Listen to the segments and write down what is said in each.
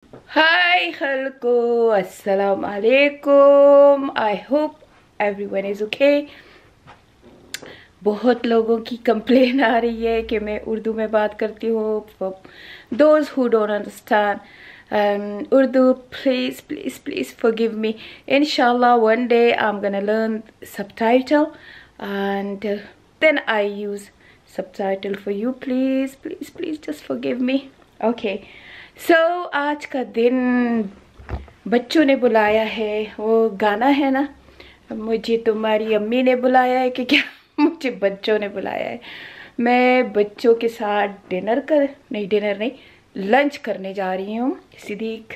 Hi, hello, assalamu alaikum. I hope everyone is okay. बहुत लोगों की कंप्लेन आ रही है कि मैं उर्दू में बात करती हूँ. For those who don't understand Urdu, please forgive me. Inshallah, one day I'm gonna learn subtitle and then I use subtitle for you. Please just forgive me. Okay. So आज का दिन बच्चों ने बुलाया है. वो गाना है ना, मुझे तुम्हारी अम्मी ने बुलाया है कि क्या? मुझे बच्चों ने बुलाया है. मैं बच्चों के साथ डिनर नहीं लंच करने जा रही हूँ. सिद्दीक,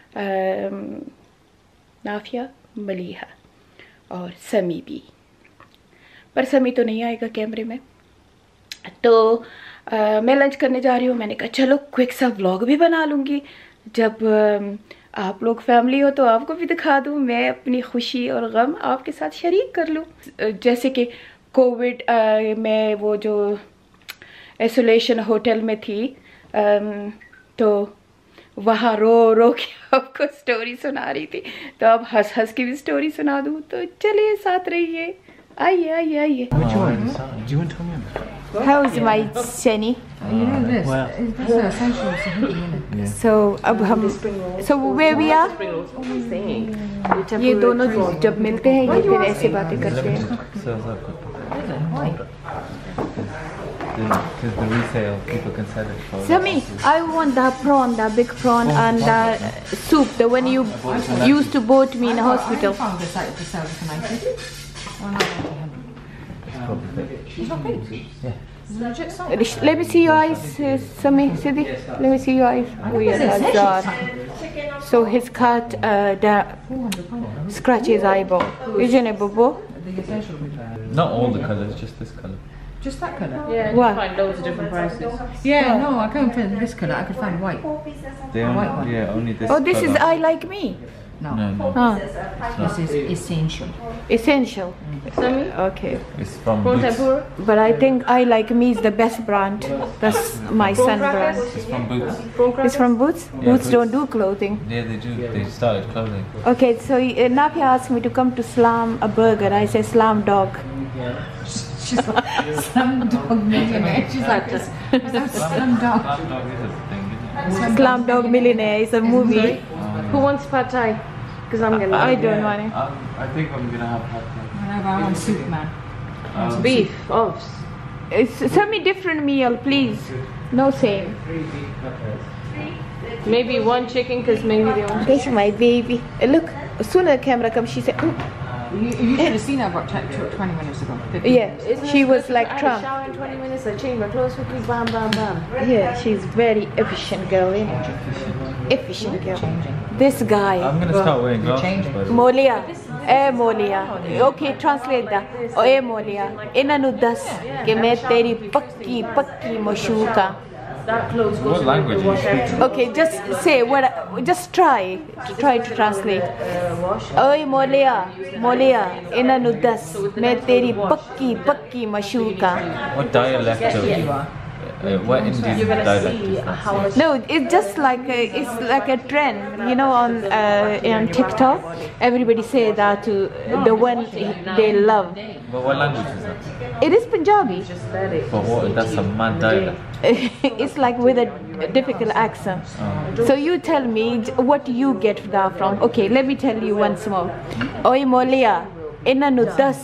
नाफिया, मलीहा और समी भी, पर समी तो नहीं आएगा कैमरे में. तो मैं लंच करने जा रही हूँ. मैंने कहा चलो क्विक सा व्लॉग भी बना लूँगी. जब आप लोग फैमिली हो तो आपको भी दिखा दूँ. मैं अपनी खुशी और गम आपके साथ शरीक कर लूँ. जैसे कि कोविड में वो जो आइसोलेशन होटल में थी, तो वहाँ रो के आपको स्टोरी सुना रही थी, तो अब हंस की भी स्टोरी सुना दूँ. तो चलिए साथ रहिए. आइए. How is my Shani? You know this. That's an essential Sahiti, isn't it? So अब हम where we are? ये दोनों जब मिलते हैं ये फिर ऐसे बातें करते हैं. Because the resale, people can sell it for... Sami, I want the prawn, the big prawn and the soup, the one you used to bought me in the hospital. I found this out for sale for 90. Or not 90. It's probably fake. It's not fake. Yeah. It's legit salt. Let me see your eyes, Sami, Sidi. Let me see your eyes. Oh yeah, so his cat scratch his eyeball. Isn't it, Bobo? The essential. Not all the colours, just this colour. Just that colour? Yeah, you What? find loads of different prices. Yeah, no, I couldn't find this colour. I could find white. They only, yeah, only this Oh, this is colour. I like me. No. No. Huh. This is essential. Essential. Sami? Okay. It's from Prawn Boots. tempura? But I think I like me is the best brand. That's my son brand. It's from Boots. Prawn crackers? It's from Boots? Yeah, Boots Boots. don't do clothing. Yeah, they do. They started clothing. Okay, so Nafia asked me to come to Slam a burger. I said Slam dog. She's like, Slum Dog Millionaire. She's like this. Slum Dog. Dog is a thing, isn't it? Slam Dog Millionaire is a movie. Who wants pad thai? Because I'm gonna I don't want it. I think I'm gonna have pad thai. Whenever I want soup, man. beef, ovs. Send me different meal, please. No same. Maybe one chicken because maybe they want. This is my baby. Look, as soon as the camera comes, she said, "Ooh." You should have seen her about 20 minutes ago. 15. Yeah, Isn't she it was good like to add a Trump. shower in 20 minutes, I change my clothes quickly, bam, bam, bam. Yeah, she's very efficient girl, isn't it? Efficient girl. This guy. I'm gonna start wearing glasses. changing. But Molia, Molia. Okay, translate that. Molia. Inna nu das ke main teri pakki mashuka. That clothes goes what in language the are you wash speaking? Okay, just say what. Just try to translate. wash. Oye Molia, inna nu das main teri pakki mashuka. What dialect of... what Indian dialect See is that? how much. No, it's just like it's like a trend, you know, on TikTok. Everybody say that to the one they love. But what language is that? It is Punjabi. Just let it. But what? That's a mad dialect. It's like with a difficult accent. So you tell me what you get that from. Okay, let me tell you once more. Oi Molia, inna nu das.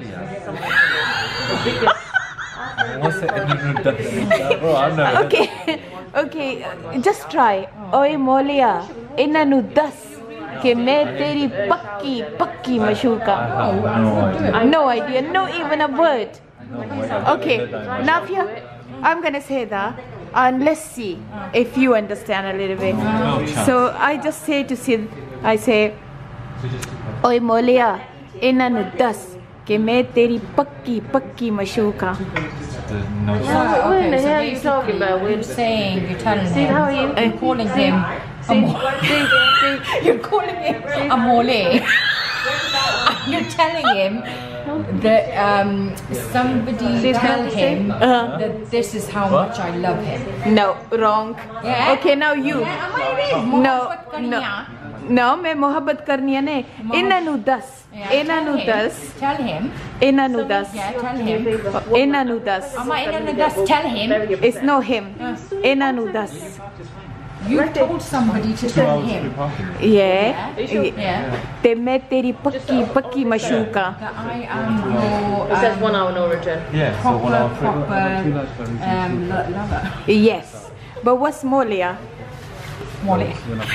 What's it? Bro, I'm not... Okay, just try. Oi Molia, inna nu das ke main teri pakki mashuka. No idea, no even a word. Okay, Nafia, I'm gonna say that and let's see if you understand a little bit. So I just say to Sid, I say, Oi Molia, inna nu das ke main teri pakki mashuka. No. What in the so hell are you talking basically about? You're saying, you're telling See him, how you- you're calling him See, you're calling him a mole. You're telling him that somebody tell him that this is how much I love him. No, wrong. Yeah? Okay, now you. Yeah, am I really? No. no मैं मोहब्बत करनी है ने इन्हां नु दस Tell him. इन्हां नु दस Yeah, tell him. इन्हां नु दस Tell him. it's no him इन्हां नु दस You told somebody to tell him. yeah Yeah. ते मैं तेरी पक्की मशूका That I am your It says 1 hour no return. Yeah, so 1 hour free. proper lover. yes but what's Molia Molly.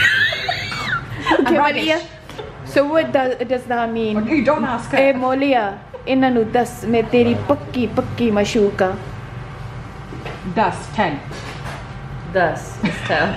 okay Molia so what does that mean You don't ask her. A Molia इन्हां नु दस मैं तेरी पक्की मशूका Dust 10. Thus, it's tell.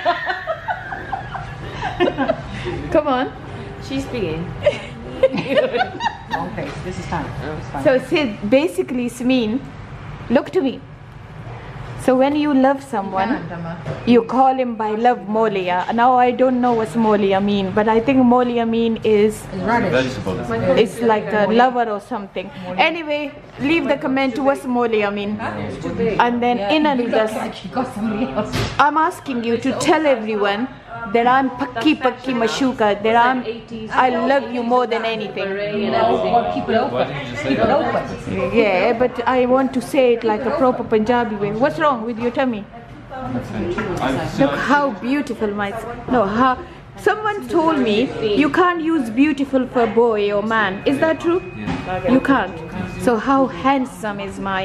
come on She's speaking. Wrong place. This is fine. It's fine. so Sid basically it's mean look to me so when you love someone you call him by love Molia now I don't know what's Molia mean but I think Molia mean is Vegetables. it's like a lover or something anyway leave the comment what's Molia mean and then in another She got somebody else. I'm asking you to tell everyone that I'm pakki mashuka that I love you more than anything Or keep it open. Why didn't you just say Keep it that? open. yeah but I want to say it like a proper Punjabi way what's wrong with your tummy look how beautiful my how someone told me you can't use beautiful for boy or man is that true you can't so how handsome is my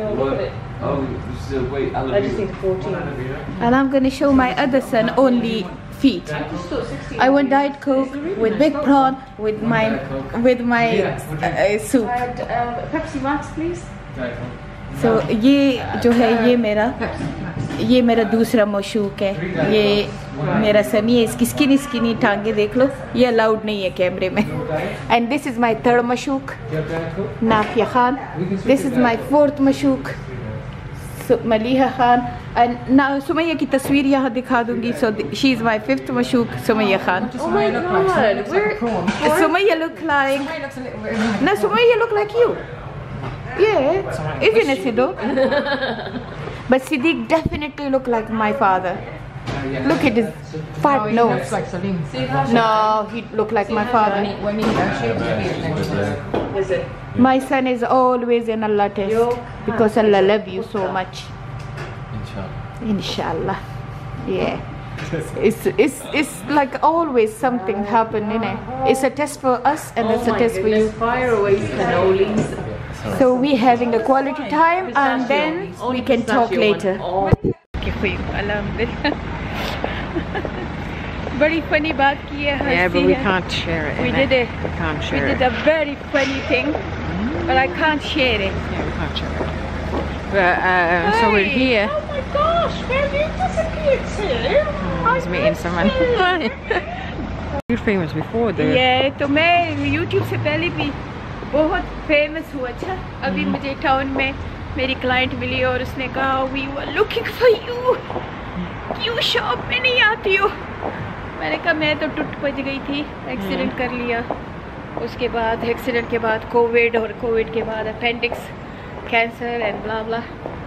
Wait, I just need 14. and I'm gonna show my other son only feet I want Diet Coke with big prawn with my soup Pepsi Max, please. so ये जो है ये मेरा दूसरा मशूक है ये मेरा समी है इसकी स्किनी टांगे देख लो ये अलाउड नहीं है कैमरे में and this is my third मशूक Nafia Khan this is my fourth मशूक Maliha Khan and Sumaiya की तस्वीर यहाँ दिखा दूंगी so she is my fifth मशूक Sumaiya Khan Oh my god, we're Sumaiya look like Looks a little bit. no Sumayya look like you yeah isn't it Sidhu but Siddiq definitely look like my father look at his fat He nose looks like Salim. no he look like my father When he shaves his beard. Is it? my son is always in Allah test because Allah love you so much inshallah yeah it's like always something happen in it it's a test for us and it's a test for you Fire away cannolis. so we having a quality time and then we can talk later बड़ी funny बात की है Yeah, but we can't share it. we innit? did it We can't we share did it. a very funny thing but I can't share it Yeah, we can't share it. But so we're here. Oh my gosh, where have you disappeared to? I was meeting someone. You're famous before the. ये तो मैं YouTube से पहले भी बहुत famous हुआ अच्छा अभी मुझे टाउन में मेरी क्लाइंट मिली और उसने कहा we were looking for you क्यों शॉप में नहीं आती हो मैंने कहा मैं तो टूट पज गई थी एक्सीडेंट कर लिया उसके बाद एक्सीडेंट के बाद कोविड और कोविड के बाद appendix cancer and blah blah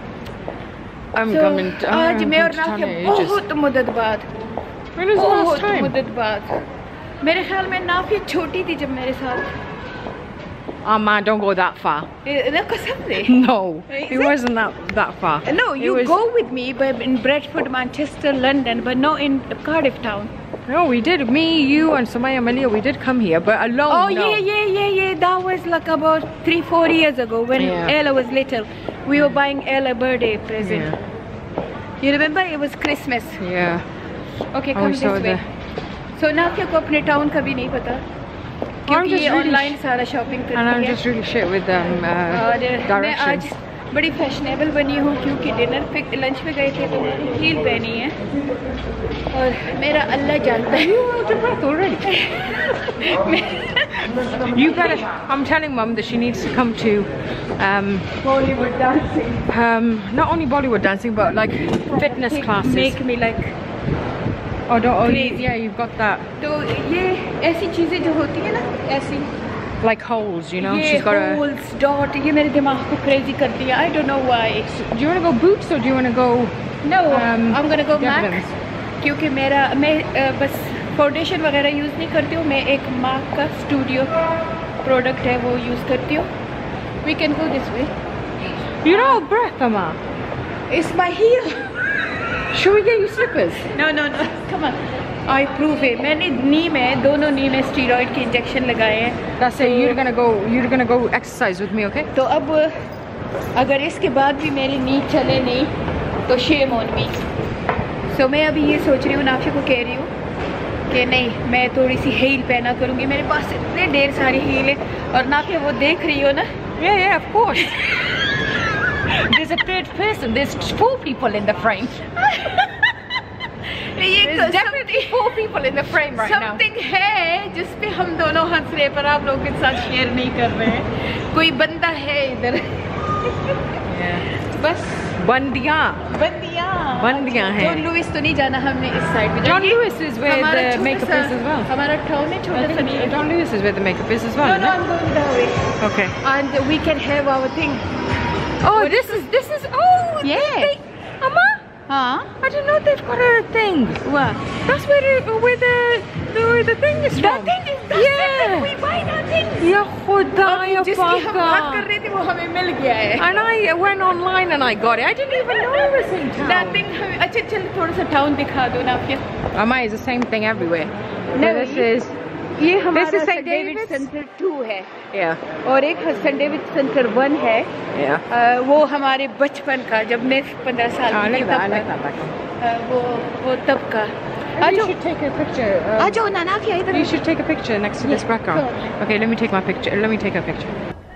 आज मैं और नाफिया बहुत मुद्दत बाद बहुत मुद्दत बाद मेरे ख्याल में नाफिया छोटी थी जब मेरे साथ Oh man, don't go that far. कसम से No, it wasn't that far. No, you go with me, but in Bradford, Manchester, London, but not in Cardiff town. No, we did. Me, you, and Sumaya Malia, we did come here, but alone. Oh no. yeah. That was like about 3-4 years ago when Ella was little. We were buying Ella a birthday present. Yeah. You remember? It was Christmas. Yeah. Okay, Oh, come we this saw way. So Nafia को अपने town का भी नहीं पता क्योंकि just ये really online सारा shopping करती है And I'm just really shit with और मैं आज directions. बड़ी फैशनेबल बनी हूँ क्योंकि डिनर पे लंच पे गए थे तो हील पहनी है और मेरा अल्लाह जानता है You better. I'm telling Mum that she needs to come to Bollywood dancing not only Bollywood dancing but like fitness classes. make me like Oh, crazy. yeah, you've got that. तो ये ऐसी चीजें जो होती है ना ऐसी Like holes, you know. ये She's got a. holes dot ये मेरे दिमाग को crazy कर दिया I don't know why Do you want to go Boots or do you want to go? no I'm gonna go Mac Devlin's? क्योंकि मैं बस फाउंडेशन वगैरह यूज़ नहीं करती हूँ मैं। एक मार्क का स्टूडियो प्रोडक्ट है वो यूज़ करती हूँ। We can go this way. You're out of breath, Amma. It's my heel. Should we get you slippers? No, no, no. Come on. I prove it. मैंने नी में दोनों नी में स्टीरॉइड के इंजेक्शन लगाए हैं। That's it. You're gonna go exercise with me, okay? तो अब अगर इसके बाद भी मेरी नी चले नहीं तो शेम ऑन मी। सो मैं अभी ये सोच रही हूँ, नाफिया को कह रही हूँ कि नहीं मैं थोड़ी सी हील पहना करूँगी। मेरे पास इतने ढेर सारी हील है और नाफिया वो देख रही हो ना। Yeah, of course. There's a third person. There's 4 people in the frame. There's definitely 4 people in the frame right now. Something है जिस पे हम दोनों हंस रहे पर आप लोगों के साथ शेयर नहीं कर रहे हैं। कोई बंदा है इधर। बस बंदियाँ हैं। जॉन लुइस तो नहीं जाना हमने इस साइड पे। John Lewis is where the makeup is as well. हमारा टाउन है छोटा सा नहीं है। John Lewis is where the makeup is as well. No, I'm going that way. Okay. And we can have our thing. Oh, this is. Oh, Yeah. Amma, हाँ। I didn't know they've got a thing. What? That's where the thing is from. That thing is that we buy nothing. Ya khuda ya जिसकी हम बात कर paka. रहे थे वो हमें मिल गया है। And I went online and I got it. I didn't even know it was in town. Nothing हमें अच्छा चल थोड़ा सा टाउन दिखा दो ना फिर। Amma is the same thing everywhere. No, So this is. ये हमारा This is St. St. David David's? Centre 2 है Yeah. और एक St. David सेंटर 1 है। Yeah. वो हमारे बचपन का जब मैं 15 साल I की like थी that. I तब like that back. वो तब का। You should take a picture. आ जाओ ना नाफिया इधर। You should take a picture next to this background. sure. Okay, let me take my picture. Let me take a picture.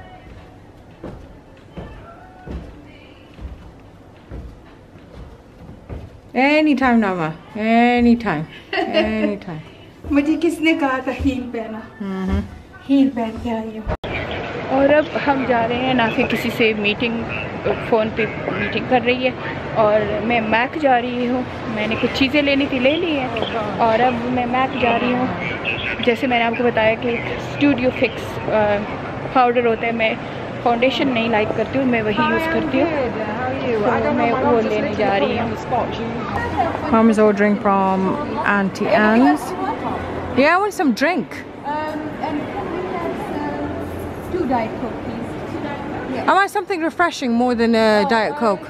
Anytime, Nama. Anytime. Anytime. मुझे किसने कहा था हील पहना? Heal पहन के आई हूँ। और अब हम जा रहे हैं नाफिया किसी से मीटिंग फ़ोन पे मीटिंग कर रही है और मैं मैक जा रही हूँ। मैंने कुछ चीज़ें लेनी थी ले ली है और अब मैं मैक जा रही हूँ। जैसे मैंने आपको बताया कि स्टूडियो फिक्स पाउडर होता है, मैं फाउंडेशन नहीं लाइक करती हूँ, मैं वही यूज़ करती हूँ। तो मैं वो लेने जा रही हूँ। Mom is ordering from Auntie Anne's. Yeah, I want some drink. And we have 2 Diet Coke, please. I want something refreshing more than a Diet Coke.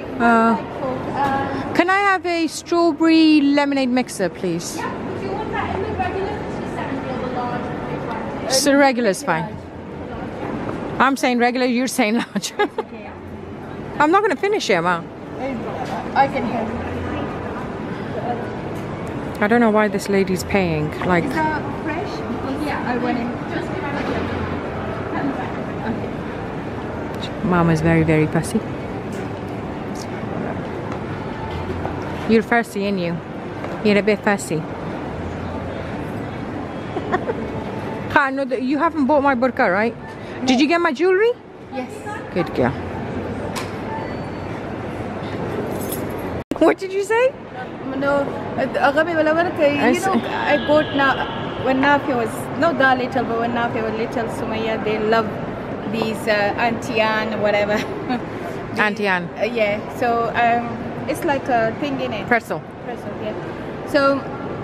Can I have a strawberry lemonade mixer, please? Do you want that in the regular? Is that in the large? So regular is fine. I'm saying regular, you're saying large. I'm not going to finish it, Ma. I can have it. I don't know why this lady's paying. Like, Is that fresh? Because yeah, I want it. Mama's very, very fussy. You're fussy, ain't you? You're a bit fussy. No, you haven't bought my burqa, right? Did you get my jewelry? Yes. Good girl. What did you say? No, you know, I bought when Nafia was not that little, but when Nafia was little, Sumaya, they love these Auntie Anne, whatever. Auntie Anne. Yeah, so it's like a thing in it. Pretzel. Pretzel, yeah. So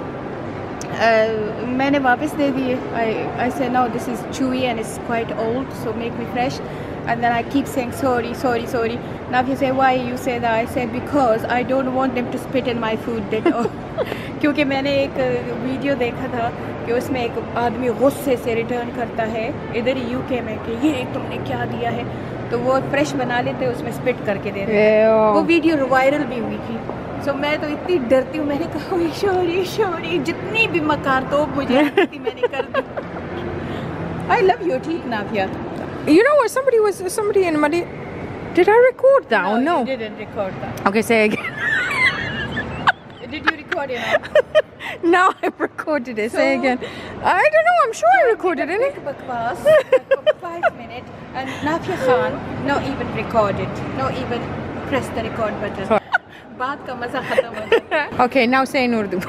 मैंने वापस दे दिए. I said no, this is chewy and it's quite old, so make me fresh. And then I keep saying sorry. Now if you say why you say that, I say because I don't want them to spit in my food. क्योंकि मैंने एक video देखा था कि उसमें एक आदमी गुस्से से रिटर्न करता है इधर यूके में कि ये तुमने क्या दिया है, तो वो फ्रेश बना लेते उसमें स्पिट करके दे देते. वो वीडियो वायरल भी हुई थी. सो मैं तो इतनी डरती हूँ, मैंने कहा शोरी जितनी भी मकार तो मुझे आती मैंने कर दी. I love your teeth, Nafia. You know what? Somebody in my. Did I record that or no? You didn't record that. Okay, say again. Did you record it? No, I recorded it. Say again. I don't know. I'm sure I recorded it. Big bakwas for 5 minutes, and Nafia Khan not even recorded, not even press the record button. बात का मजा खत्म हो गया. Okay, now say in Urdu.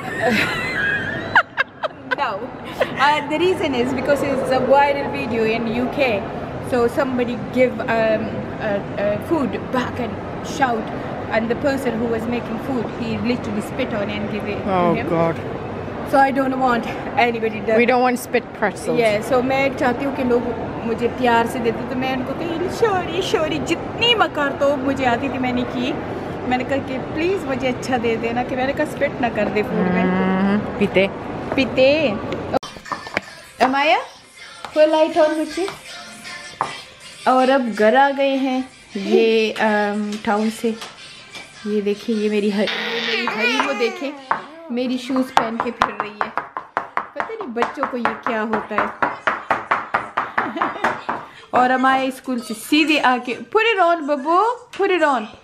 No, the reason is because it's a viral video in UK. So somebody give food back and shout, and the person who was making food, he literally spit on it and give it to him. God. So I don't want anybody to. We don't want spit pretzels. Yeah, so मैं चाहती हूँ कि लोग मुझे प्यार से देते, तो मैं उनको कही शोरी शोरी जितनी मकार तो मुझे आती थी मैंने की। मैंने कहा कि प्लीज़ मुझे अच्छा दे देना, कि मैंने कहा स्पिट ना कर दे फूड में। पीते पीते। अमाया फुल लाइट ऑन बच्चे। और अब घर आ गए हैं ये टाउन से। ये देखिए ये मेरी हरी वो देखें मेरी शूज़ पहन के फिर रही है। पता नहीं बच्चों को ये क्या होता है। और हमारे स्कूल से सीधे आके put it on Babbu, put it on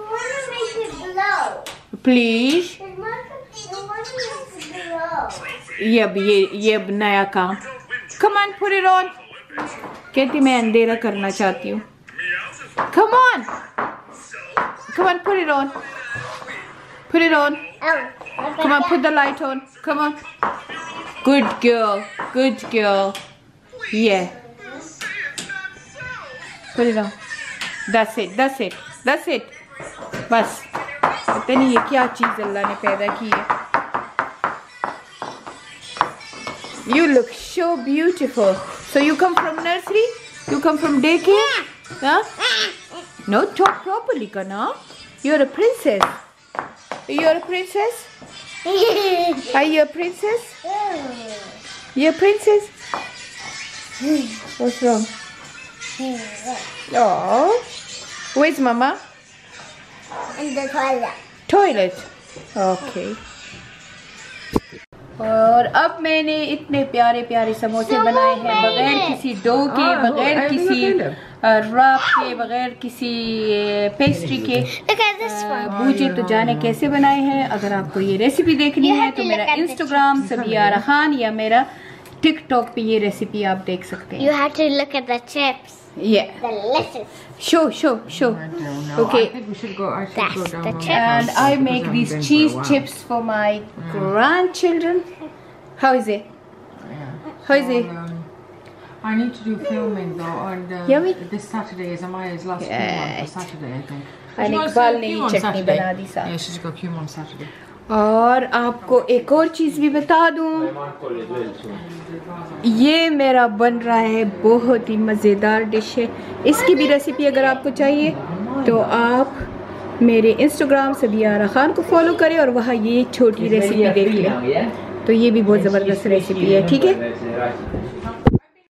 please. ये अब नया काम। come on put it on। कहती मैं अंधेरा करना चाहती हूँ। come on put it on, put it on, come on put the light on, come on, good girl, yeah, put it on, that's it बस। पता नहीं ये क्या चीज़ अल्लाह ने पैदा की है। You look so beautiful. So you come from nursery? You come from daycare? Huh? No, talk properly, Kana. You're a princess. You're a princess? Are you a princess? You're a princess? What's wrong? Oh. Where's Mama? In the toilet. Toilet. Okay. और अब मैंने इतने प्यारे प्यारे समोसे बनाए हैं बगैर किसी डो के, बगैर किसी रॉप के, बगैर किसी पेस्ट्री के। बूझे तो जाने कैसे बनाए हैं। अगर आपको ये रेसिपी देखनी है तो मेरा इंस्टाग्राम सबियारा खान या मेरा टिकटॉक पे ये रेसिपी आप देख सकते हैं। You have to look at the chips. Yeah. Delicious. Show. Okay. I think we should go. I should That's go the down. chip. And I make these cheese chips for my grandchildren. How is it? How is it? I need to do filming though on Yummy. this Saturday is Amaya's last film on Saturday, I think. And Iqbal ने ये चटनी बना दी साथ। Yeah, she's got Q on Saturday. और आपको एक और चीज़ भी बता दूं, ये मेरा बन रहा है बहुत ही मज़ेदार डिश है। इसकी भी रेसिपी अगर आपको चाहिए तो आप मेरे इंस्टाग्राम सबियारा खान को फॉलो करें और वहाँ ये छोटी रेसिपी देख लें। तो ये भी बहुत ज़बरदस्त रेसिपी है, ठीक है।